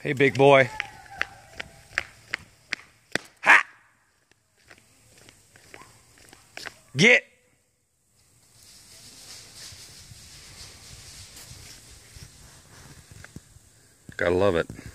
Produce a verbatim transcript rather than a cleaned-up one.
Hey, big boy. Ha! Get! Gotta love it.